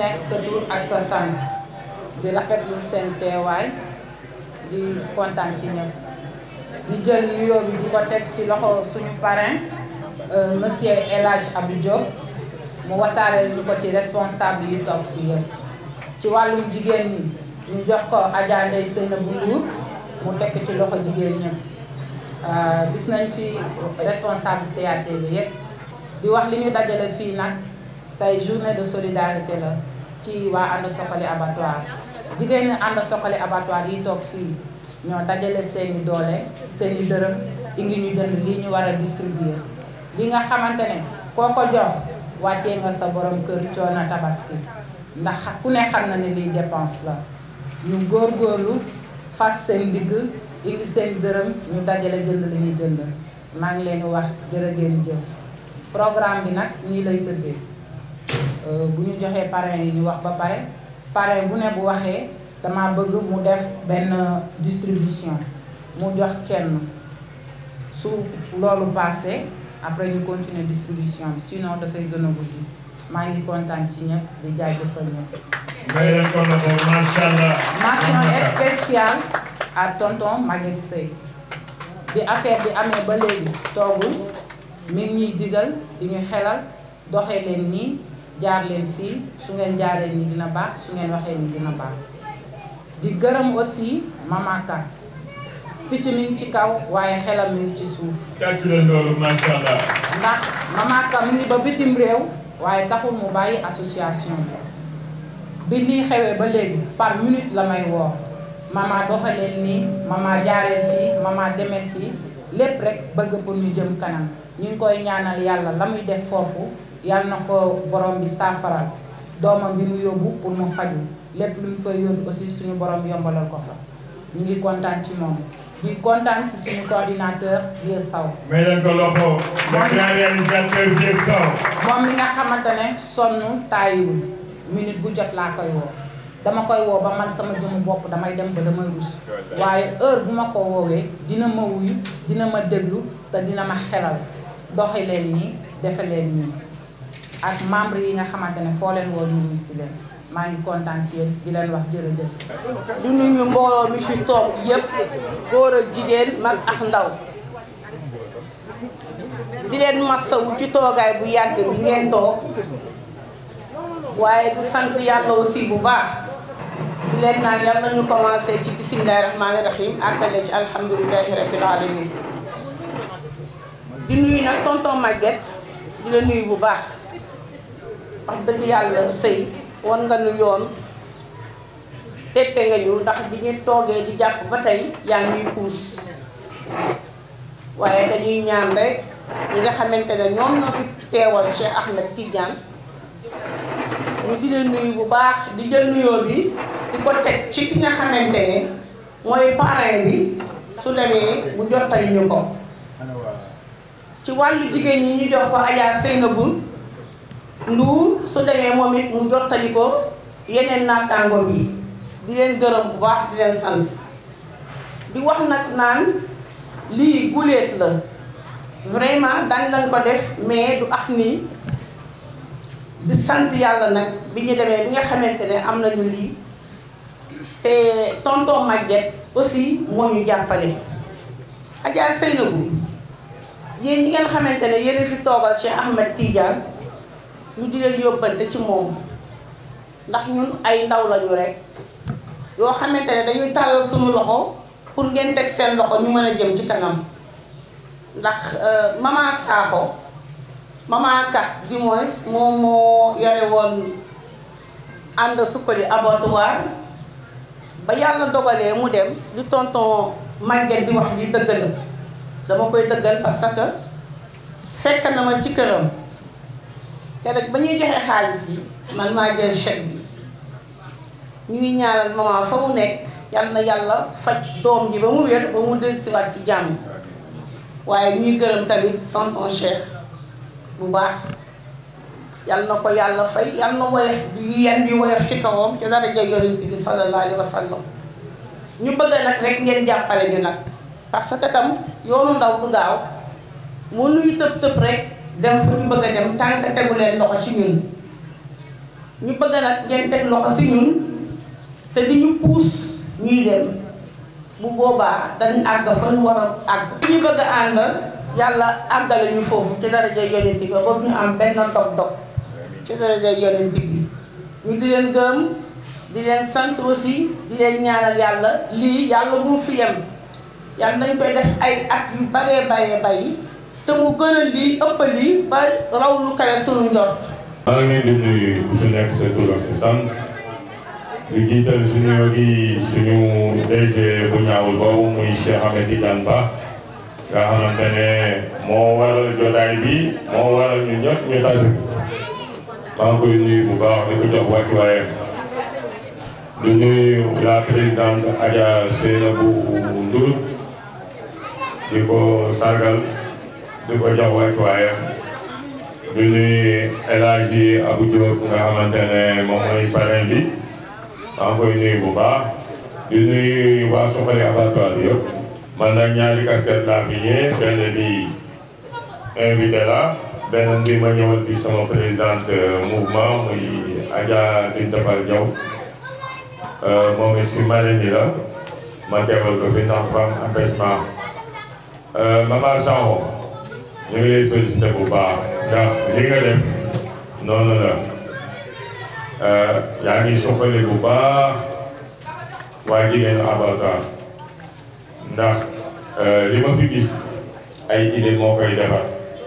nekk sa tur ak sa sant di rafetlu seen teewaay di kontaan ci ñëpp di jël nuyoo bi di ko teg ci loxo suñu parrain monsieur El Hadj Abdou Diop mu wasaare ñu ko ci responsable yi toog fii yëpp ci wàllum jigéen ñi ñu jox ko Adja Ndeye Seynabou Ndour mu tekk ci loxo jigéen ñëpp gis nañ fi responsable CATB yëpp di wax li ñu dajale fii nag tey journée de solidarité la ci waa ànd soxali abattoir jigéen ñi ànd soxali abattoir yi toog fii ñoo dajale seeni doole seeni dërëm ngi ñu jënd lii ñu war a distribuer li nga xamante ne koo ko jox wàccee nga sa borom kër coono tabaski ndax ku ne xam na ne lii dépense la ñu góorgóorlu fas seen digg indi seen dërëm ñu dajale jënd li ñuy jënd maa ngi leen di wax jërë ngeen jëf programme bi nag nii lay tëddee bu ñu joxee parrain yi ñu wax ba pare parrain bu ne bu waxee dama bëgg mu def benn distribution mu jox kenn su loolu passé après ñu continuer distribution bi sinon dafay gën a guddi maa ngi kontaan ci ñëpp di jaajëfal ñëpp. mention spéciale à tonton Maguette Seye bi affaire bi amee ba léegi toogul mi ngi ñuy digal di ñu xelal doxee leen nii jaar leen fii su ngeen jaaree nii dina baax su ngeen waxee nii dina baax di gërëm aussi Mama Ka picc mi ngi ci kaw waaye xelam mi ngi ci suuf. tàcc leen loolu macha allah. ndax Mama Ka mi ngi ba bitim réew waaye taxul mu bàyyi association bi lii xewee ba léegi par minute la may woo mama doxaleel nii mama jaareel fii mama demeel fii lépp rek bëgg pour ñu jëm kanam ñu ngi koy ñaanal yàlla la muy def foofu yàlla na ko borom bi saafaral doomam bi mu yóbbu pour mu faju lépp lu mu fay yóbbu aussi suñu borom yombalal ko fa ñu ngi kontaan ci moom di kontaan si suñu coordinateur Vieux Sow. may leen ko loxo. le réalisateur Vieux Sow. moom mi nga xamante ne sonn taayiwul minute bu jot laa koy woo dama koy woo ba man sama jëmu bopp damay dem ba damay rus waaye heure bu ma ko woowee dina ma wuyu dina ma déglu te dina ma xelal doxi leen nii defe leen nii ak membre yi nga xamante ne foo leen woo ñu wuyu si leen maa ngi kontaan ci yéen di leen wax jërëjëf. di nuyu mbooloo mi fi toog yépp góor ak jigéen mag ak ndaw di leen masawu ci toogaay bu yàgg bi ngeen toog waaye di sant yàlla aussi bu baax di leen naan yàlla nañu commencé ci bisimilahi rahmaani rahim àggale ci alhamdulilahi rabbil alamin di nuyu nag tonton Maguette di la nuyu bu baax wax dëgg yàlla sëy wan nga nu yoon tette nga ñu ndax bi ñu toogee di jàpp ba tey yaa ngi puus waaye dañuy ñaan rek ñi nga xamante ne ñoom ñoo fi teewal Cheikh Ahmed Tidiane ñu di leen nuyu bu baax di jël nuyoo bi di ko teg ci ki nga xamante ne mooy parrain bi su demee mu jottali ñu ko ci wàllu jigéen ñi ñu jox ko Adja Seynabou Ndour su demee moom it mu jottali ko yeneen naataango bi di leen gërëm bu baax di leen sant di wax nag naan lii guléet la vraiment dañ lañ ko def mais du ax nii di sant yàlla nag bi ñu demee bi nga xamante ne am nañu lii te tonton Maguette aussi moo ñu jàppale Adja Seynabou yéen ñi ngeen xamante ne yéen fi toogal Cheikh Ahmed Tidiane ñu di leen yóbbante ci moom ndax ñun ay ndaw lañu rek yoo xamante ne dañuy tàllal suñu loxo pour ngeen teg seen loxo ñu mën a jëm ci kanam ndax Mama Sakho Mama Ka du moins moom moo yore woon ànd sukkali abattoir ba yàlla dogalee mu dem di tonton Maguette di wax di dëgg la dama koy dëggal parce que fekk na ma ci këram te rek ba ñuy joxe xaalis bi man maa jël chèque bi ñuy ñaanal maman fa mu nekk yal na yàlla faj doom ji ba mu wér ba mu dellusiwaat ci jàmm waaye ñuy gërëm tamit tonton Cheikh bu baax yal na ko yàlla fay yal na woyof yenn bi woyof ci kawam ci daraja yonent bi sallallahu alayhi wa sallam ñu bëgg nag rek ngeen jàppale ñu nag parce que tam yoonu ndaw du gaaw mu nuy tëb tëb rek dem fu ñu bëgg a dem tànk tegu leen loxo ci ñun ñu bëgg nag ngeen teg loxo si ñun te di ñu puus ñuy dem bu boobaa dañ àgg fa ñu war a àgg. ñu bëgg a ànd yàlla àggale ñu foofu ci daraja yonent bi ba ñu am benn dog-dog ci daraja yonent bi ñu di leen gërëm di leen sant aussi di leen ñaanal yàlla lii yàlla bu mu fi yem yàlla nañ koy def ay at yu baree bari te mu gën a lii ëpp lii ba raw lu kawe sunu njort. maa ngi leen di nuyu ku si nekk sa tur ak sa sant di jiital suñu yogi suñu DG bu ñaawul boobu muy Cheikh Ahmed Tidiane Ba nga xamante ne moo waral jotaay bi moo waral ñu ñëpp ñu tase maa ngi koy nuyu bu baax di ko jox wàccuwaayam di nuyu la présidente Adja Seynabou Ndour di ko sargal di ko jox wàccuwaayam di nuyu El Hadji Abou Diop nga xamante ne moom mooy parrain bi maa ngi koy nuyu bu baax di nuyu waa Soxali abattoir bi yëpp man nag ñaari casquette laa fi ñëwee benn bi invité la benn bi ma ñëwal fi sama présidente mouvement muy Adja Binta Fall Diaw moom it si Malainie la ma teewal ko fi ndax fam empêchement Mama Sakho ñu ngi lay félicité bu baax ndax li nga def noonu la yaa ngi soxali bu baax waa jigéenu abattoir ndax li ma fi gis ay idée moo koy defar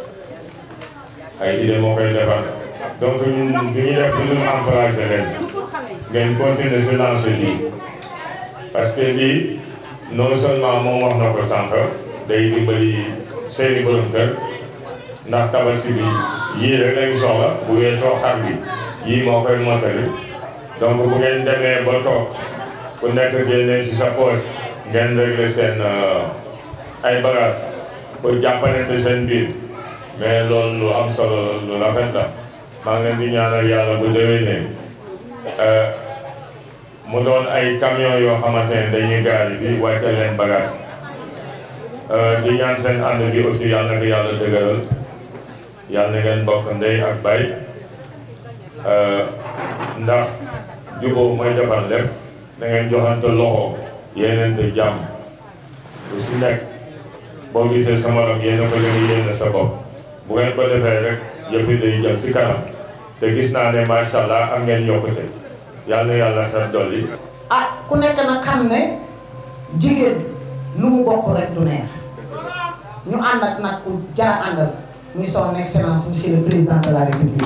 donc ñun du ñu def lu ñu encouragé leen ngeen continuer se lancer lii parce que lii non seulement moom wax na ko sànq day dimbali seeni borom kër ndax tabaski bi yii rek lañ soxla bu weesoo xar bi yii moo koy mottali donc bu ngeen demee ba toog ku nekk génne ci sa poche ngeen réglé seen ay bagage pour jàppalante seen biir mais loolu lu am solo lu rafet la maa ngi leen di ñaanal yàlla bu déwénee mu doon ay camion yoo xamante ne dañuy gaari fii wàcce leen bagage di ñaan seen ànd bi aussi yàlla na ko yàlla dëgëral yàlla na ngeen bokk ndey ak bay ndax jubóo mooy defar lépp da ngeen joxante loxo yéenante jàmm lu si nekk boo gisee sa morom yéena ko léegi yéena sa bopp bu ngeen ko defee rek yëfi day jëm si kanam te gis naa ne macha allah am ngeen yokkute yàlla na yàlla xel dolli. ku nekk nag xam ne jigéen lu mu bokk rek du neex ñu ànd ak nag ku jara àndal muy son excellence monsieur le président de la république.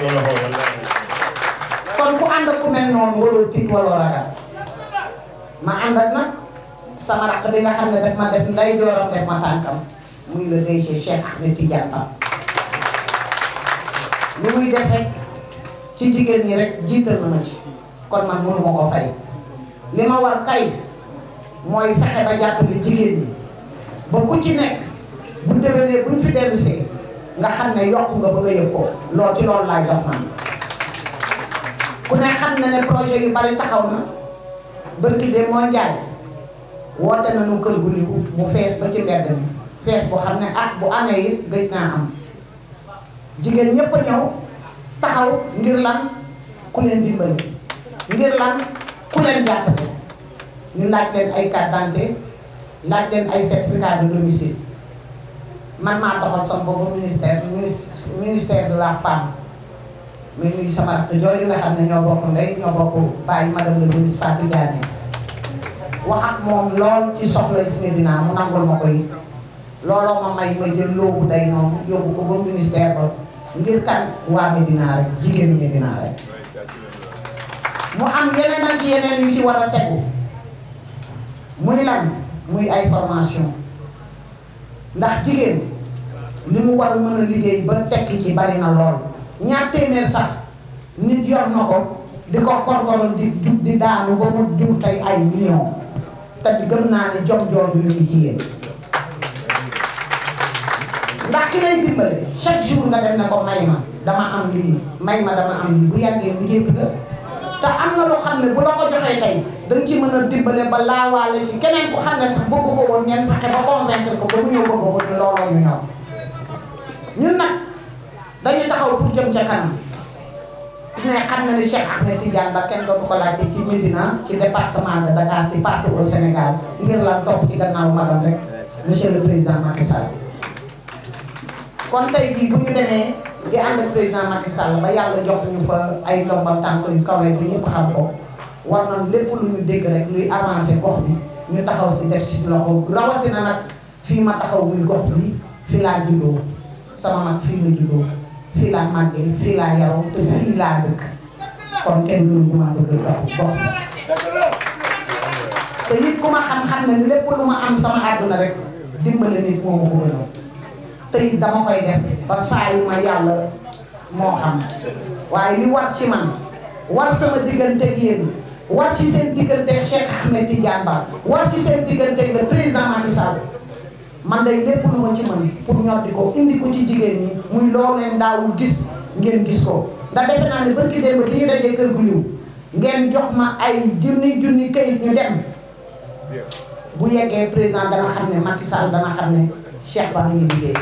kon ku ànd ak ku mel noonu waroo tiit waroo ragal ma ànd ak nag sama rakk bi nga xam ne daf ma def nday jooram def ma tànkam muy le DG Cheikh Ahmed Tidiane Ba lu muy def rek ci jigéen ñi rek jiital na ma ci kon man mënu ma ko fay li ma war kay mooy fexe ba jàppale jigéen ñi ba ku ci nekk bu déwénee buñ fi dellusee nga xam ne yokk nga ba nga yëg ko ci loolu laay dox man ku ne xam na ne projet yu bari taxaw na bërki de moo njaay woote nañu kër gu liwu mu fees ba ci mbedd mi fees bu xam ne bu amee it gëj naa am jigéen ñépp a ñëw taxaw ngir lan ku leen dimbali ngir lan ku leen jàppale ñu laaj leen ay carte d'identité laaj leen ay certificat de domicile man maa doxal sama boobu ministère de la femme muy nuyu sama rakk jooju nga xam ne ñoo bokk ndey ñoo bokk bàyyi madame le ministre Fatou Diané wax ak moom lool ci soxla si Médina mu nangul ma koy looloo ma may ma jël loobu day noonu yóbbu ko ba ministère ba ngir kan waa Médina rek jigéenu Médina rek mu am yeneen ak yeneen yu ci war a tegu muy lan muy ay formation ndax jigéen li mu war a mën a liggéey ba tekki ci bari na lool ñaar téeméer sax nit yor na ko di ko korkoral di daanu ba mu jur tey ay millions te gëm naa ne jom jooju lu ngi jigéen ndax ki lay dimbale chaque jour nga dem ne ko may ma dama am lii may ma dama am lii bu yàggee mu jépp la te am na loo xam ne bu la ko joxee tey danga ci mën a dimbale ba laawaale ci keneen ku xam ne sax bëgg ko woon ngeen fexe ba convaincre ko ba mu ñëw bëgg ko ñu looloo ñu ñëw ñun nag dañu taxaw pour jëm ca kanam ne xam ne Cheikh Ahmed Tidiane Ba kenn dootu ko laajte ci Médina ci département de Dakar ci partout au Sénégal ngir lan topp ci gannaaw magam rek monsieur le président Macky Sall. kon tey jii bu ñu demee di ànd ak président Macky Sall ba yàlla jox ñu fa ay ndombal tànk yu kawe bi ñëpp xam ko war na lépp lu ñu dégg rek luy avancé gox bi ñu taxaw si def ci loxo rawatina nag fii ma taxaw muy gox bi fii laa juddoo sama mag fii la juddoo fii laa màggee fii laa yaroo te fii laa dëkk kon kenn gënu bu ma bëgg gox te it ku ma xam-xam ne ni lépp lu ma am sama àdduna rek dimbale nit moo ma ko gënal te it dama koy def ba saa yu ma yàlla moo xam waaye li war ci man war sama digganteeg yéen war ci seen digganteeg Cheikh Ahmed Tidiane Ba war ci seen digganteeg le président Macky Sall man day lépp lu ma ci mën pour ñor di ko indi ko ci jigéen ñi muy loo leen daawul gis ngeen gis ko ndax defe naa ne barki démb bi ñu dajee kër gu liw ngeen jox ma ay junni kayit ñu dem bu yeggee président dana xam ne Macky Sall dana xam ne Cheikh Ba mi ngi liggéey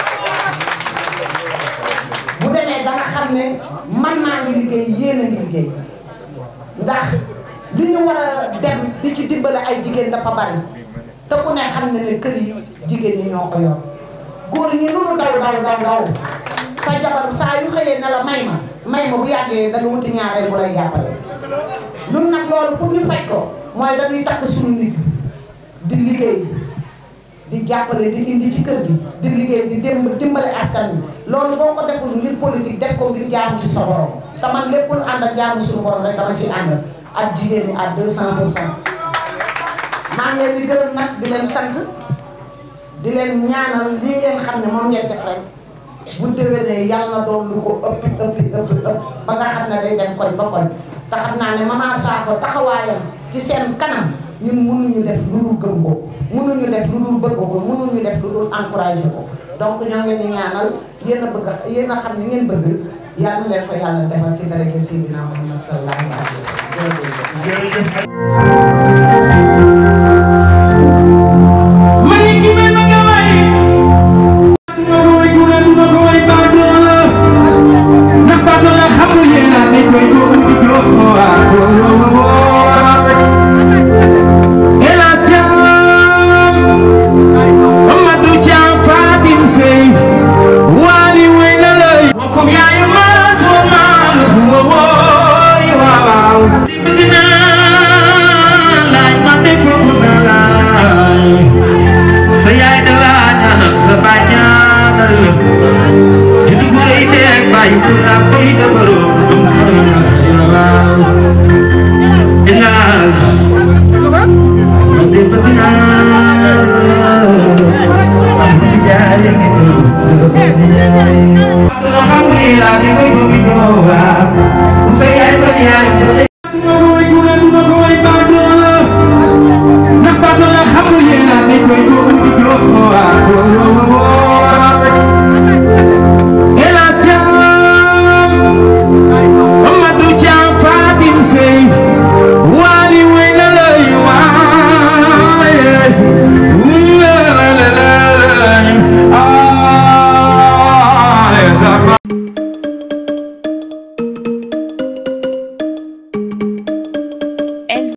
bu demee dana xam ne man maa ngi liggéey yéen a ngi liggéey ndax li ñu war a dem di ci dimbale ay jigéen dafa bari te ku ne xam ne ne kër yi jigéen ñi ñoo ko yor góor ñi lu mu daw sa jabar saa yu xëyee ne la may ma bu yàggee da nga wuti ñaareel bu lay jàppale ñun nag loolu pour ñu faj ko mooy dañuy takk suñu nit di liggéey di jàppale di indi ci kër gi di liggéey di dimbale askan wi loolu boo ko deful ngir politique def ko ngir jaamu ci sa borom te man lépp lu ànd ak jaamu suñu borom rek dama si ànd ak jigéen ñi à 200%. maa ngi leen di gërëm nag di leen sant di leen ñaanal li ngeen xam ne moom ngeen def rek bu déwénee yàlla na doon lu ko ëpp ba nga xam ne day dem koñ ba koñ te xam naa ne Mama Sakho taxawaayam ci seen kanam ñun mënuñu def lu dul gëm ko mënuñu def lu dul bëgg ko mënuñu def lu dul encouragé ko donc ñoo ngi leen di ñaanal yéen a xam ni ngeen bëgg yàlla leen ko yàlla defal ci daraja Seydina Muhammad sallallahu alayhi wa sallam jërëjëf. Jadi gue ide bayi pun apa